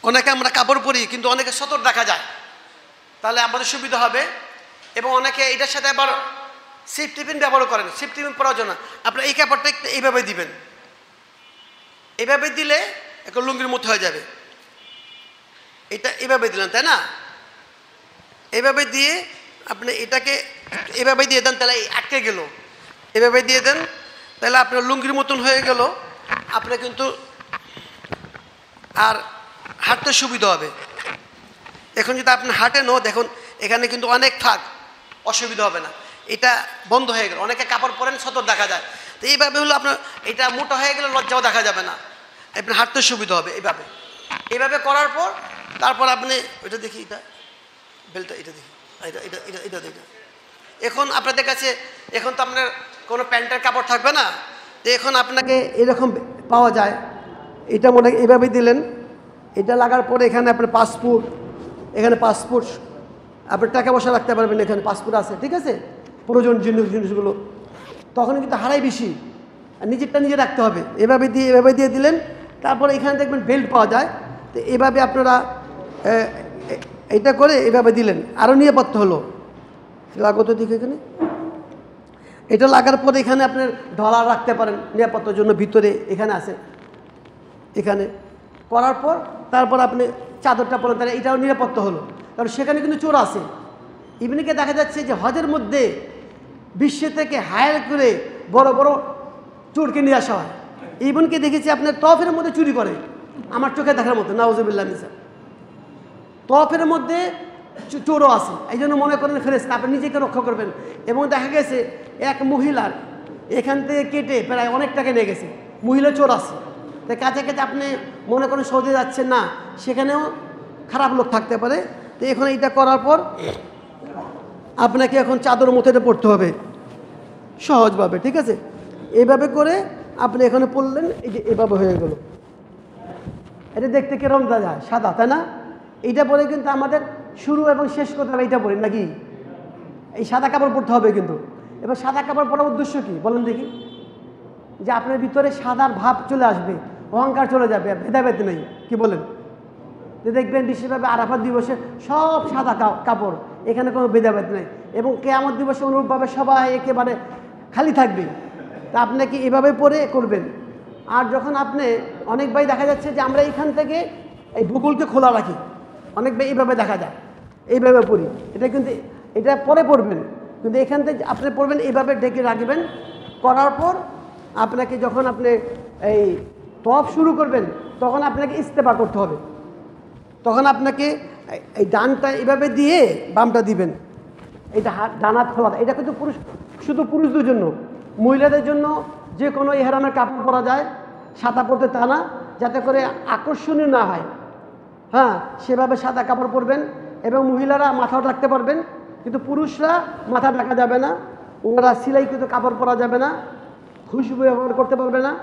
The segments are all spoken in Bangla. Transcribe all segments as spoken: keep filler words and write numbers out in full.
অনেকে আমরা কাপড় পরি কিন্তু অনেকে সতর দেখা যায়, তাহলে আমাদের সুবিধা হবে। এবং অনেকে এটার সাথে আবার সেফটি পিন ব্যবহার করেন, সেফটি পিন পরার জন্য আপনার এই কাপড়টা একটু এইভাবে দিবেন, এইভাবে দিলে একটা লুঙ্গির মতো হয়ে যাবে। এটা এইভাবে দিলেন, তাই না? এইভাবে দিয়ে আপনি এটাকে এভাবে দিয়ে দেন, তাহলে আটকে গেল, এভাবে দিয়ে দেন, তাহলে আপনার লুঙ্গির মতন হয়ে গেল। আপনার কিন্তু আর হাঁটতে সুবিধা হবে। এখন যদি আপনি হাঁটেন, ও দেখুন এখানে কিন্তু অনেক ফাঁক, অসুবিধা হবে না। এটা বন্ধ হয়ে গেল, অনেকে কাপড় পরেন সতর দেখা যায়, তো এইভাবে হলো আপনার এটা মোটা হয়ে গেলে লজ্জাও দেখা যাবে না, আপনার হাঁটতে সুবিধা হবে। এইভাবে এইভাবে করার পর তারপর আপনি ওইটা দেখি, এটা বেলটা এটা দেখি, এটা এটা এটা এটা এটা এখন আপনাদের কাছে এখন তো আপনার কোনো প্যান্টের কাপড় থাকবে না, তো এখন আপনাকে এরকম পাওয়া যায়। এটা মনে এইভাবে দিলেন, এটা লাগার পরে এখানে আপনার পাসপোর্ট, এখানে পাসপোর্ট আপনার টাকা পয়সা রাখতে পারবেন, এখানে পাসপোর্ট আছে, ঠিক আছে, প্রয়োজন জিনিস জিনিসগুলো তখন কিন্তু হারাই বেশি, আর নিজেরটা নিজে রাখতে হবে। এভাবে দিয়ে এভাবে দিয়ে দিলেন, তারপরে এখানে দেখবেন বেল্ট পাওয়া যায়, তো এভাবে আপনারা এইটা করে এভাবে দিলেন, আরও নিরাপত্তা হলো। লাগত দিকে এখানে এটা লাগার পরে এখানে আপনার ডলার রাখতে পারেন নিরাপত্তার জন্য, ভিতরে এখানে আছে, এখানে করার পর তারপর আপনি চাদরটা পরেন, তাহলে এটাও নিরাপত্তা হলো। কারণ সেখানে কিন্তু চোর আছে। ইবনিকে দেখা যাচ্ছে যে হজের মধ্যে বিশ্ব থেকে হায়ার করে বড় বড় চোরকে নিয়ে আসা হয়। ইবনকে দেখেছি আপনার তফের মধ্যে চুরি করে, আমার চোখে দেখার মতো, নাউজুবিল্লাহ মিন যালিক। তফের মধ্যে চোরও আছে, এই জন্য মনে করেন ফেরেশতা, আপনি নিজেকে রক্ষা করবেন। এবং দেখা গেছে এক মহিলার এখান থেকে কেটে প্রায় অনেক টাকা নিয়ে গেছে, মহিলা চোর আছে। তাই কাছে কাছে আপনি মনে করেন সৌদি যাচ্ছেন না, সেখানেও খারাপ লোক থাকতে পারে। তো এখন এইটা করার পর আপনাকে এখন চাদর মতো এটা পড়তে হবে সহজভাবে, ঠিক আছে। এইভাবে করে আপনি এখানে পড়লেন, এই যে এভাবে হয়ে গেল। এটা দেখতে কিরকম যায়, সাদা, তাই না? এইটা পরে কিন্তু আমাদের শুরু এবং শেষ করতে হবে, এইটা পরে নাকি এই সাদা কাপড় পরতে হবে। কিন্তু এবার সাদা কাপড় পরার উদ্দেশ্য কি বলেন দেখি? যে আপনার ভিতরে সাদার ভাব চলে আসবে, অহংকার চলে যাবে, ভেদাভেদ নেই, কি বলেন? যে দেখবেন বিশেষভাবে আরাফাত দিবসে সব সাদা কাপড়, এখানে কোনো ভেদাভেদ নেই। এবং কিয়ামত দিবসে অনুরূপভাবে সবাই একেবারে খালি থাকবে। তা আপনাকে এভাবে পরে করবেন। আর যখন আপনি অনেক ভাই দেখা যাচ্ছে যে আমরা এইখান থেকে এই ভূগোলকে খোলা রাখি, অনেক ভাই এইভাবে দেখা যায়, এইভাবে পড়ি। এটা কিন্তু এটা পরে পড়বেন, কিন্তু এখান থেকে আপনি পড়বেন এইভাবে ডেকে রাখবেন। করার পর আপনাকে যখন আপনি এই তওয়াফ শুরু করবেন, তখন আপনাকে ইস্তেফা করতে হবে। তখন আপনাকে এই ডানটা এইভাবে দিয়ে বামটা দিবেন, এটা হাত ডান হাত খোলা। এটা কিন্তু পুরুষ, শুধু পুরুষদের জন্য, মহিলাদের জন্য যে কোনো ইহরামের কাপড় পরা যায়, সাদা পরতে তা না, যাতে করে আকর্ষণীয় না হয়। হ্যাঁ, সেভাবে সাদা কাপড় পরবেন। এবং মহিলারা মাথাও ঢাকতে পারবেন, কিন্তু পুরুষরা মাথা ঢাকা যাবে না, ওনারা সিলাইকৃত কাপড় পরা যাবে না, খুশবু ব্যবহার করতে পারবে না,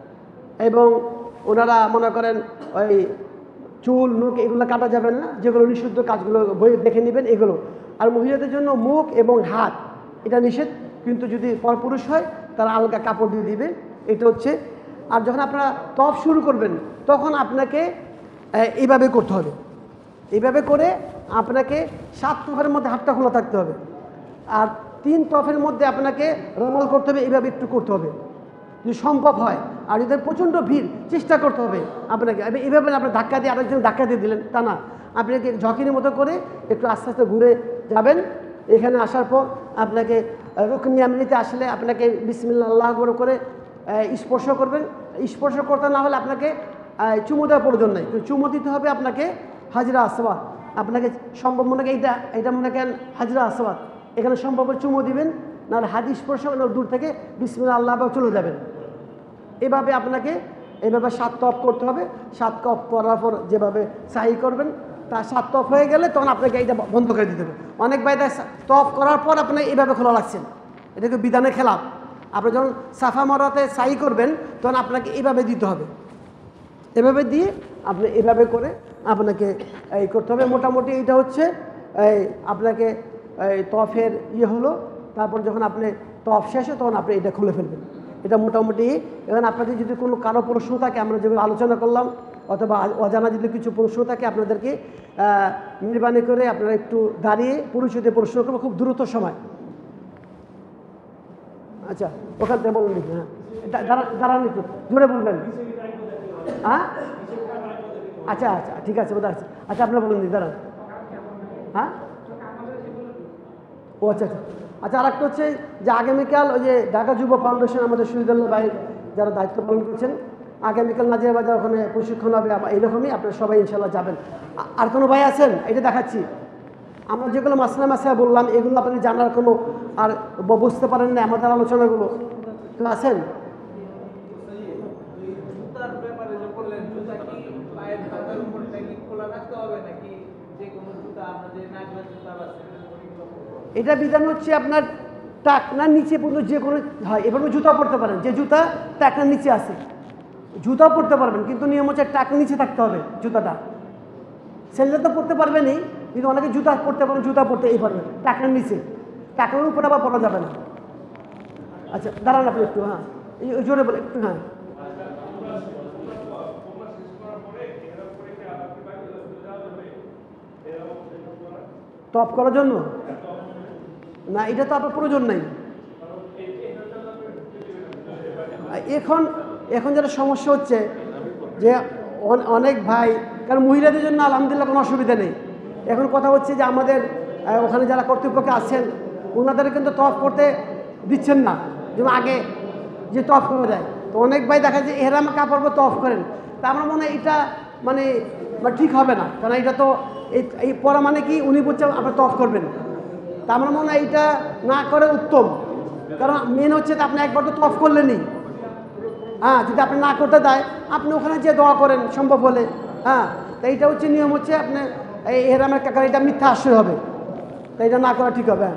এবং ওনারা মনে করেন ওই চুল মুখ এগুলো কাটা যাবে না, যেগুলো নিষিদ্ধ কাজগুলো বই দেখে নেবেন এগুলো। আর মহিলাদের জন্য মুখ এবং হাত এটা নিষেধ, কিন্তু যদি পরপুরুষ হয় তারা আলগা কাপড় দিয়ে দিবে, এটা হচ্ছে। আর যখন আপনারা তওয়াফ শুরু করবেন, তখন আপনাকে এইভাবে করতে হবে। এইভাবে করে আপনাকে সাত তফের মধ্যে হাতটা খোলা থাকতে হবে, আর তিন তফের মধ্যে আপনাকে রমল করতে হবে, এইভাবে একটু করতে হবে যদি সম্ভব হয়। আর যদি প্রচণ্ড ভিড়, চেষ্টা করতে হবে আপনাকে। এইভাবে আপনি ধাক্কা দিয়ে আরেকজন ধাক্কা দিয়ে দিলেন তা না, আপনাকে ঝকিনের মতো করে একটু আস্তে আস্তে ঘুরে যাবেন। এখানে আসার পর আপনাকে রুকন ইয়ামানিতে আসলে আপনাকে বিসমিল্লাহ আল্লাহু আকবার করে স্পর্শ করবেন। স্পর্শ করতে না হলে আপনাকে চুমু দেওয়ার প্রয়োজন নেই, চুমু দিতে হবে আপনাকে হাজরা আসওয়াদ। আপনাকে সম্ভব মনে করেন এইটা এটা মনে করেন হাজরা আসওয়াদ, এখানে সম্ভব চুমু দিবেন, নাহলে হাত স্পর্শ দূর থেকে বিসমিল্লাহ আল্লাহ চলে যাবেন। এভাবে আপনাকে এইভাবে সাত তফ করতে হবে। সাত তফ করার পর যেভাবে সাহি করবেন, তা সাত তফ হয়ে গেলে তখন আপনাকে এইটা বন্ধ করে দিতে হবে। অনেক ভাই তফ করার পর আপনি এইভাবে খোলা রাখছেন, এটাকে বিধানের খেলাফ। আপনি যখন সাফা মারাতে সাহি করবেন, তখন আপনাকে এইভাবে দিতে হবে। এভাবে দিয়ে আপনি এভাবে করে আপনাকে এই করতে হবে। মোটামুটি এইটা হচ্ছে এই আপনাকে এই তফের ইয়ে হলো। তারপর যখন আপনি তফ শেষ হয়, তখন আপনি এটা খুলে ফেলবেন। এটা মোটামুটি। এখন আপনাদের যদি কোনো কারো প্রশ্ন থাকে, আমরা যেগুলো আলোচনা করলাম অথবা অজানা যদি কিছু প্রশ্ন থাকে আপনাদেরকে মেহরবানি করে আপনারা একটু দাঁড়িয়ে পরিচয় প্রশ্ন করবো খুব দ্রুত সময়। আচ্ছা, ওখান থেকে বলুন দেখি। হ্যাঁ, দাঁড়ান একটু জোরে বলবেন। হ্যাঁ, আচ্ছা আচ্ছা ঠিক আছে, বোধ আছে। আচ্ছা, আপনারা বলুন দিন, দাঁড়ান। হ্যাঁ, ও আচ্ছা আচ্ছা আচ্ছা আর একটা হচ্ছে যে আগামীকাল ওই যে ঢাকা যুব ফাউন্ডেশন আমাদের শহীদুল্লাহ ভাই যারা দায়িত্ব পালন করছেন, আগামীকাল নাজিয়া বাজার ওখানে প্রশিক্ষণ হবে, এইরকমই আপনারা সবাই ইনশাল্লাহ যাবেন। আর কোনো ভাই আছেন? এটা দেখাচ্ছি। আমরা যেগুলো মাসলা মাসলা বললাম এগুলো আপনি জানার কোনো আর বুঝতে পারেন না আমাদের আলোচনাগুলো, কেউ আছেন? এটা বিধান হচ্ছে আপনার টাকনার নিচে পর্যন্ত যে কোনো হয়, এভাবে জুতা পরতে পারেন, যে জুতা টাকনার নিচে আছে জুতাও পরতে পারবেন, কিন্তু নিয়ম হচ্ছে টাকনার নিচে থাকতে হবে জুতাটা। ছেলেরা তো পরতে পারবেনই, কিন্তু অনেকে জুতা পরতে পারেন, জুতা পরতে এই পারবেন টাকনার নিচে, টাকনার উপরে আবার পরা যাবে না। আচ্ছা দাঁড়ান আপনি একটু। হ্যাঁ, এই জোরে বলে একটু। হ্যাঁ, টপ করার জন্য না, এটা তো আপনার প্রয়োজন নাই। এখন এখন যেটা সমস্যা হচ্ছে যে অনেক ভাই, কারণ মহিলাদের জন্য আলহামদুলিল্লাহ কোনো অসুবিধা নেই। এখন কথা হচ্ছে যে আমাদের ওখানে যারা কর্তৃপক্ষ আছেন ওনাদের কিন্তু তফ করতে দিচ্ছেন না, যেমন আগে যে তফ করা যায়। তো অনেক ভাই দেখা যায় এহরাম কাপড় তফ করেন, তা আমার মনে হয় এটা মানে ঠিক হবে না, কারণ এটা তো এই পরা মানে কি উনি বলছেন আপনার তফ করবেন, তা আমার মনে হয় এইটা না করে উত্তম। কারণ মেন হচ্ছে আপনি একবার তো তফ করলেনই। হ্যাঁ, যদি আপনি না করতে দেয় আপনি ওখানে যে দোয়া করেন সম্ভব হলে। হ্যাঁ, তো এইটা হচ্ছে নিয়ম হচ্ছে আপনি এই এহরামের কাকার এটা মিথ্যা আশ্রয় হবে, তো এটা না করা ঠিক হবে।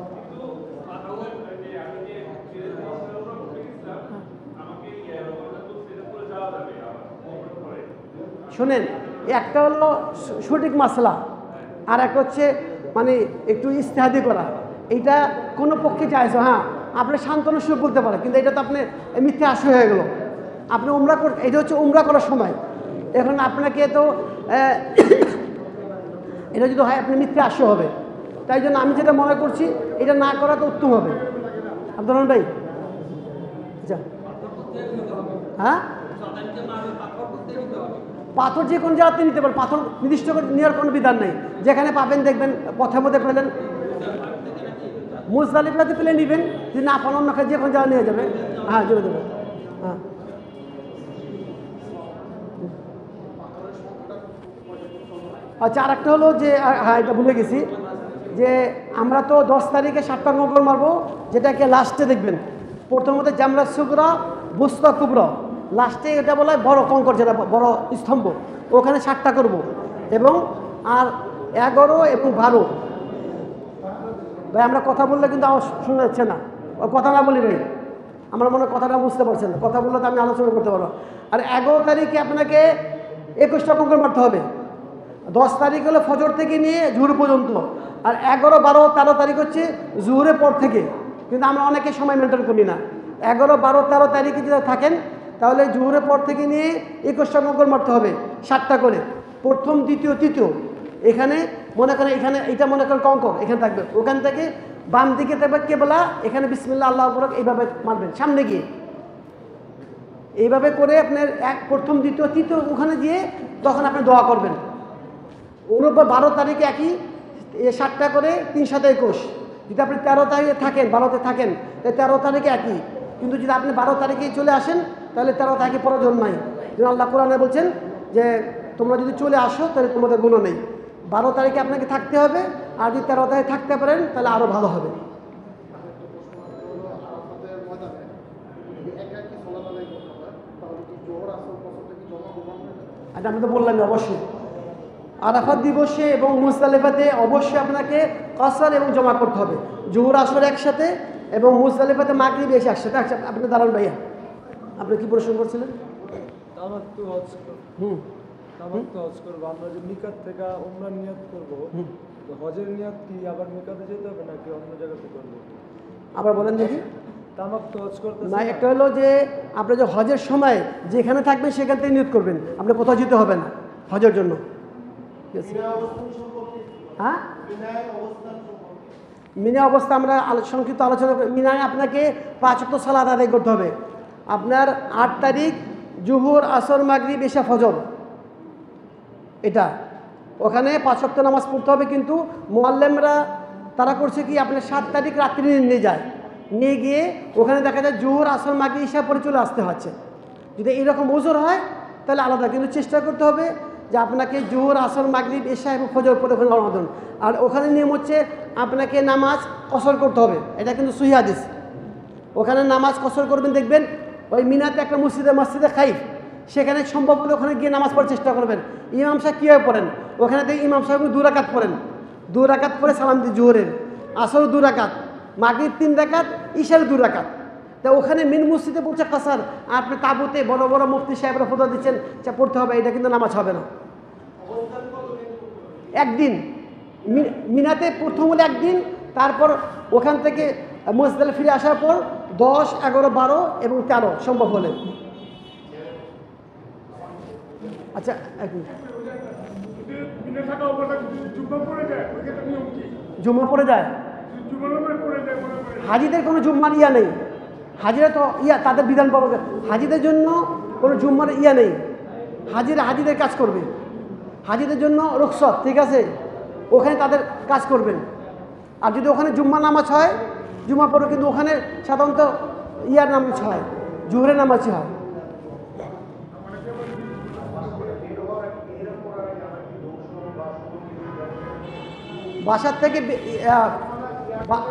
শোনেন, একটা হলো সঠিক মাসলা, আর একটা হচ্ছে মানে একটু ইস্তেহাদি করা, এইটা কোনো পক্ষে চাইছে। হ্যাঁ, আপনি শান্তনু সুর বলতে পারেন, কিন্তু এটা তো আপনি মিথ্যে আশ্রয় হয়ে গেল। আপনি উমরা কর, এটা হচ্ছে উমরা করার সময়। এখন আপনাকে তো এটা যদি হয় আপনি মিথ্যে আশ্রয় হবে, তাই জন্য আমি যেটা মনে করছি এটা না করা তো উত্তম হবে। আব্দুর ভাই, আচ্ছা হ্যাঁ, পাথর যে কোনো জায়গাতে নিতে পারেন, পাথর নির্দিষ্ট করে নেওয়ার কোনো বিধান নেই। যেখানে পাবেন দেখবেন পথের মধ্যে পেলেন, মুজদালিফাতে পেলে নেবেন, যদি না পান অন্য যে কোনো জায়গায় নিয়ে যাবে। হ্যাঁ, জোরে দেবে। হ্যাঁ, আচ্ছা আর একটা হলো যে, হ্যাঁ এটা ভুলে গেছি, যে আমরা তো দশ তারিখে সাতটা কঙ্কর মারবো, যেটাকে লাস্টে দেখবেন প্রথমত জামরা সুগরা বুস্তা কুবরা, লাস্টে এটা বলা হয় বড় কঙ্কর, যেটা বড় স্তম্ভ, ওখানে সাতটা করব। এবং আর এগারো এবং বারো, ভাই আমরা কথা বললে কিন্তু আমার শোনা যাচ্ছে না, কথা না বলি ভাই, আমার মনে কথাটা বুঝতে পারছেন না, কথা বললে তো আমি আলোচনা করতে পারবো। আর এগারো তারিখে আপনাকে একুশটা কঙ্কর মারতে হবে, দশ তারিখ হলো ফজর থেকে নিয়ে জুহুর পর্যন্ত, আর এগারো বারো তেরো তারিখ হচ্ছে জুহুরের পর থেকে। কিন্তু আমরা অনেকে সময় মেনটেন করি না। এগারো বারো তেরো তারিখে যদি থাকেন তাহলে জুহুরের পর থেকে নিয়ে একুশটা কঙ্কর মারতে হবে, সাতটা করে, প্রথম দ্বিতীয় তৃতীয়। এখানে মনে করেন এখানে এটা মনে করেন কঙ্কর এখানে থাকবে, ওখান থেকে বাম দিকে থাকবে কেবলা, এখানে বিসমিল্লাহ আল্লাহু আকবার এইভাবে মারবেন সামনে গিয়ে, এইভাবে করে আপনার এক প্রথম দ্বিতীয় তৃতীয় ওখানে গিয়ে তখন আপনি দোয়া করবেন। অনুবার বারো তারিখে একই সাতটা করে, তিন সাথে একুশ। যদি আপনি তেরো তারিখে থাকেন, বারোতে থাকেন, তাই তেরো তারিখে একই। কিন্তু যদি আপনি বারো তারিখে চলে আসেন তাহলে তেরো তারিখে প্রয়োজন নাই। যেন আল্লাহ কোরআনে বলছেন যে তোমরা যদি চলে আসো তাহলে তোমাদের গুণ নেই। বারো তারিখে আপনাকে থাকতে হবে, আর যদি তেরো তারিখে থাকতে পারেন তাহলে আরও ভালো হবে। আচ্ছা, আমি তো বললাম অবশ্যই আরাফাত দিবসে এবং মুজদালিফাতে অবশ্যই আপনাকে কসর এবং জমা করতে হবে, জোহর আসর একসাথে এবং মুজদালিফাতে মাগরিব এসে একসাথে। আচ্ছা আপনি দাঁড়ান ভাইয়া, আপনি কি প্রশ্ন করছিলেন? হুম, হজ করবো আমরা যে মিকাত থেকে ওমরার নিয়ত করবো, হজের নিয়ত কি আবার মিকাতে যেতে হবে নাকি অন্য জায়গাতে করবো? আবার বলেন দেখি। তামাক্তু হজ করতেছি না, একটা হলো যে আপনি যে হজের সময় যেখানে থাকবেন সেখান থেকে নিয়ত করবেন, আপনি কোথাও যেতে হবে না হজের জন্য। ঠিক আছে? হ্যাঁ, মিনা অবস্থা আমরা আলো- সংক্ষিপ্ত আলোচনা করি। মিনায় আপনাকে পাঁচ ওয়াক্ত সালাত আদায় করতে হবে। আপনার আট তারিখ জুহুর, আসর, মাগরিব, ইশা, ফজর, এটা ওখানে পাঁচ ওয়াক্ত নামাজ পড়তে হবে। কিন্তু মুআল্লিমরা তারা করছে কি, আপনার সাত তারিখ রাত্রি নিয়ে যায়, নিয়ে গিয়ে ওখানে দেখা যায় জুহুর, আসর, মাগরিব, ইশা পরে চলে আসতে হচ্ছে। যদি এরকম ওজোর হয় তাহলে আলাদা, কিন্তু চেষ্টা করতে হবে যে আপনাকে জোহর, আসর, মাগরিব, ইশা এবং ফজর পরে ওখানে রওনা দেন। আর ওখানে নিয়ম হচ্ছে আপনাকে নামাজ কসর করতে হবে, এটা কিন্তু সহিহ হাদিস। ওখানে নামাজ কসর করবেন, দেখবেন ওই মিনাতে একটা মসজিদে মসজিদে খাইফ, সেখানে সম্ভব হলে ওখানে গিয়ে নামাজ পড়ার চেষ্টা করবেন। ইমাম সাহেব কীভাবে পড়েন, ওখানে দেখি ইমাম সাহেব দু রাকাত পড়েন, দু রাকাত পরে সালাম দিয়ে জোহরের, আসর দু রাকাত, মাগরিব তিন রাকাত, ইশার দু রাকাত। তা ওখানে মিন মসজিদে পড়ছে কাসার, আপনি তাবুতে বড় বড় মুফতি সাহেবরা ফতোয়া দিচ্ছেন যা পড়তে হবে, এটা কিন্তু নামাজ হবে না। একদিন মি- মিনাতে প্রথম হলে একদিন, তারপর ওখান থেকে মসজিদে ফিরে আসার পর দশ, এগারো, বারো এবং তেরো সম্ভব হলে। আচ্ছা, এক মিনিট। মিনে থাকা অবস্থা জুম্মা পড়ে যায়, ওই ক্ষেত্রে নিয়ম কি? জুম্মা পড়ে যায়, জুম্মার উপরে পড়ে যায় মনে করে। হাজিদের কোনো জুম্মার ইয়া নেই, হাজিরা তো ইয়া তাদের বিধান পাবো, হাজিদের জন্য কোনো জুম্মার ইয়া নেই, হাজিরা হাজিদের কাজ করবে, হাজিদের জন্য রুখসত, ঠিক আছে, ওখানে তাদের কাজ করবেন। আর যদি ওখানে জুম্মা নামাজ হয়, জুম্মা পড়ে কিন্তু ওখানে সাধারণত ইয়ার নামাজ হয়, জোহরের নামাজই হয়। বাসার থেকে বে- আহ, বা-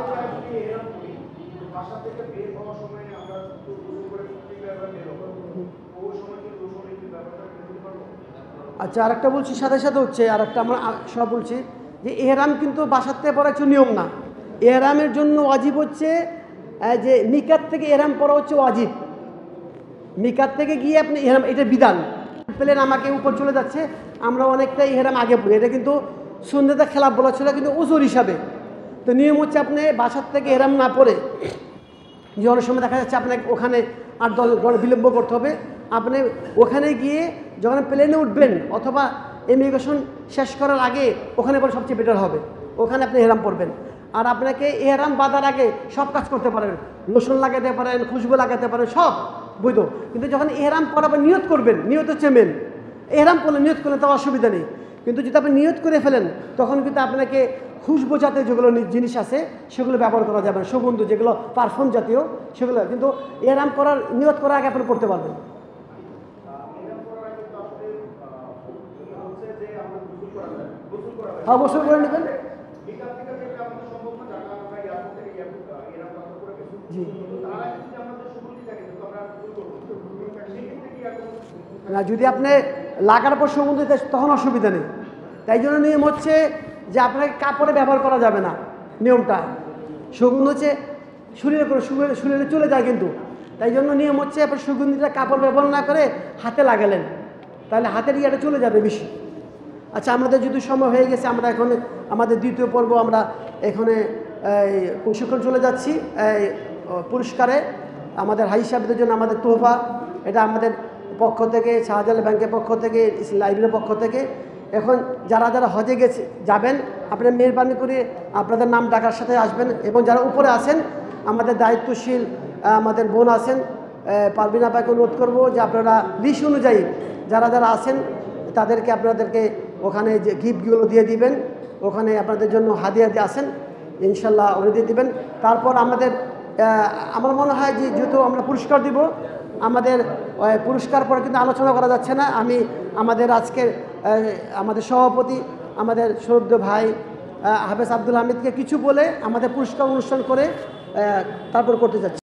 আচ্ছা, আরেকটা বলছি, সাথে সাথে হচ্ছে আরেকটা আমরা আ- সব বলছি যে এহরাম কিন্তু বাসার থেকে পড়া হচ্ছে নিয়ম না। এহরামের জন্য ওয়াজিব হচ্ছে আহ, যে মিকাত থেকে এহরাম পড়া হচ্ছে ওয়াজিব। মিকাত থেকে গিয়ে আপনি এহরাম, এটা বিধান পেলেন, আমাকে উপর চলে যাচ্ছে, আমরা অনেকটা এহরাম আগে পড়ি, এটা কিন্তু সুন্নতে খেলাফ বলা ছিল, কিন্তু ওজোর হিসাবে। তো নিয়ম হচ্ছে আপনি বাসার থেকে এহরাম না পড়ে, যে অনেক সময় দেখা যাচ্ছে আপনাকে ওখানে আট দশ ঘন্টা বিলম্ব করতে হবে, আপনি ওখানে গিয়ে যখন প্লেনে উঠবেন অথবা ইমিগ্রেশন শেষ করার আগে ওখানে পরে সবচেয়ে বেটার হবে, ওখানে আপনি এহরাম পড়বেন। আর আপনাকে এহরাম বাঁধার আগে সব কাজ করতে পারেন, লোশন লাগাতে পারেন, খুশবু লাগাতে পারেন, সব বৈধ। কিন্তু যখন এহরাম পড়াবেন নিয়ত করবেন, নিয়ত হচ্ছে মেন। এহরাম করলে নিয়ত করলে তো অসুবিধা নেই, কিন্তু যদি আপনি নিয়ত করে ফেলেন তখন কিন্তু আপনাকে খুশবু জাতীয় যেগুলো নি- জিনিস আছে সেগুলো ব্যবহার করা যাবে না, সুগন্ধ যেগুলো পারফিউম জাতীয় সেগুলো, কিন্তু এহরাম করার নিয়ত করার আগে আপনি করতে পারবেন। হ্যাঁ, গোসল করে নেবেন। জি না, যদি আপনি লাগার পর সুগন্ধ দিতে তখন অসুবিধা নেই। তাই জন্য নিয়ম হচ্ছে যে আপনাকে কাপড়ে ব্যবহার করা যাবে না, নিয়মটা সুগন্ধ হচ্ছে শরীরে করে শরীরে শরীরে চলে যায়, কিন্তু তাই জন্য নিয়ম হচ্ছে আপনার সুগন্ধিটা কাপড় ব্যবহার না করে হাতে লাগালেন, তাহলে হাতের ইয়েটা চলে যাবে বেশি। আচ্ছা, আমাদের যদি সময় হয়ে গেছে, আমরা এখন আমাদের দ্বিতীয় পর্ব আমরা এখানে এই প্রশিক্ষণ চলে যাচ্ছি। এই পুরস্কারে আমাদের হাই সাহেবদের জন্য আমাদের তোহফা, এটা আমাদের পক্ষ থেকে, শাহজালাল ব্যাংকের পক্ষ থেকে, লাইব্রেরির পক্ষ থেকে। এখন যারা যারা হজে গেছে যাবেন, আপনারা মেহরবানি করে আপনাদের নাম ডাকার সাথে আসবেন, এবং যারা উপরে আছেন আমাদের দায়িত্বশীল আমাদের বোন আছেন, পারবিন আপাকে অনুরোধ করবো যে আপনারা লিস্ট অনুযায়ী যারা যারা আছেন তাদেরকে আপনাদেরকে ওখানে যে গিফটগুলো দিয়ে দিবেন, ওখানে আপনাদের জন্য হাদিয়া দিয়ে আসেন, ইনশাল্লাহ ওরা দিয়ে দিবেন। তারপর আমাদের আমার মনে হয় যে যেহেতু আমরা পুরস্কার দিব, আমাদের পুরস্কার পরে কিন্তু আলোচনা করা যাচ্ছে না। আমি আমাদের আজকের আমাদের সভাপতি আমাদের শ্রদ্ধেয় ভাই হাফেজ আব্দুল হামিদকে কিছু বলে আমাদের পুরস্কার অনুষ্ঠান করে তারপর করতে যাচ্ছি।